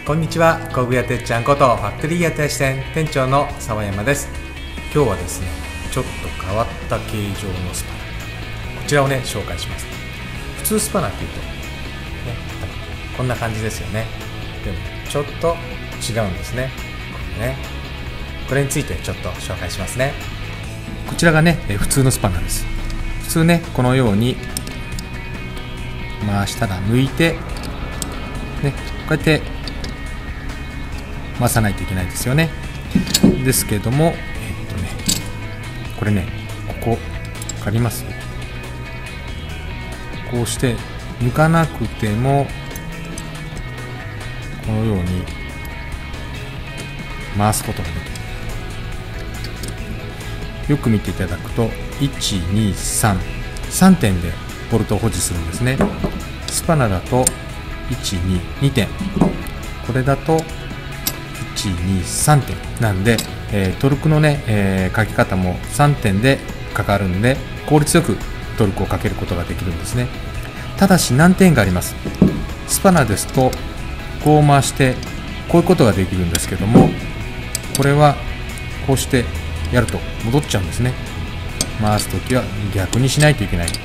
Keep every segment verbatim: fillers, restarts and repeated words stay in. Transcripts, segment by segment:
こんにちは、工具屋てっちゃんことファクトリー屋手足店店長の澤山です。今日はですね、ちょっと変わった形状のスパナ、こちらをね紹介します。普通スパナっていうと、ね、こんな感じですよね。でもちょっと違うんですね。これね、これについてちょっと紹介しますね。こちらがね、え普通のスパナです。普通ね、このように回したら抜いて、ね、こうやって回さないといけないですよね。ですけども、えっとね、これね、ここ分かります？こうして抜かなくてもこのように回すことができる。よく見ていただくといち、に、さん、さんてんでボルトを保持するんですね。スパナだといち、に、にてん、これだといち、に、さんてんなんで、えー、トルクのね、えー、かけ方もさんてんでかかるんで、効率よくトルクをかけることができるんですね。ただし難点があります。スパナですとこう回してこういうことができるんですけども、これはこうしてやると戻っちゃうんですね。回すときは逆にしないといけない。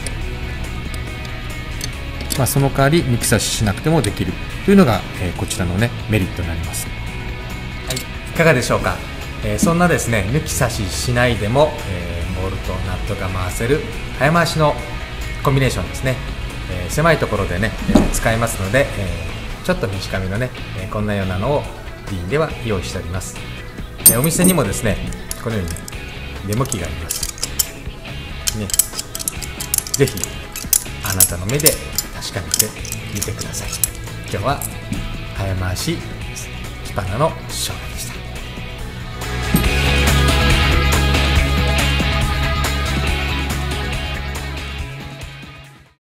まあ、その代わり抜き差ししなくてもできるというのが、えー、こちらのねメリットになります。はい、いかがでしょうか。えー、そんなですね、抜き差ししないでも、えー、ボルトナットが回せる早回しのコンビネーションですね。えー、狭いところでね、えー、使えますので、えー、ちょっと短めのね、えー、こんなようなのをディーンでは用意しております。えー、お店にもですね、このように、ね、デモ機がありますね。ぜひあなたの目で確かめてみてください。今日は早回しスパナの紹介です。